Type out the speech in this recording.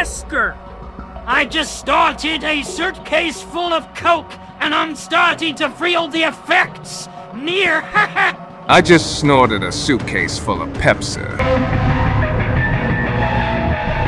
Wesker. I just started a suitcase full of coke, and I'm starting to feel the effects. Near. I just snorted a suitcase full of Pepsi.